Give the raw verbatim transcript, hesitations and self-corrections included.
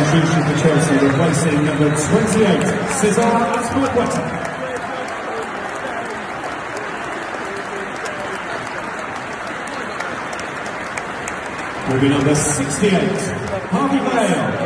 substitution for Chelsea, replacing number twenty-eight, Azpilicueta. Will be number sixty-eight, Harvey Bale.